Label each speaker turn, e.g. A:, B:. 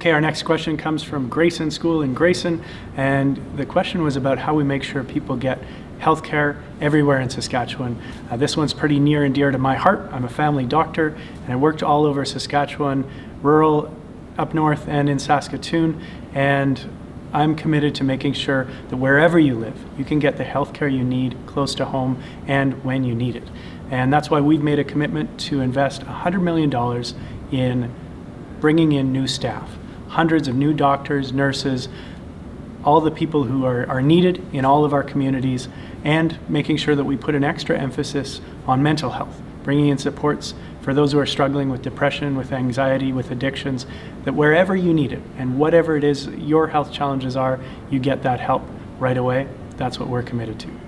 A: Okay, our next question comes from Grayson School in Grayson, and the question was about how we make sure people get healthcare everywhere in Saskatchewan. This one's pretty near and dear to my heart. I'm a family doctor, and I worked all over Saskatchewan, rural, up north, and in Saskatoon, and I'm committed to making sure that wherever you live, you can get the healthcare you need close to home and when you need it. And that's why we've made a commitment to invest $100 million in bringing in new staff, hundreds of new doctors, nurses, all the people who are needed in all of our communities, and making sure that we put an extra emphasis on mental health, bringing in supports for those who are struggling with depression, with anxiety, with addictions, that wherever you need it and whatever it is your health challenges are, you get that help right away. That's what we're committed to.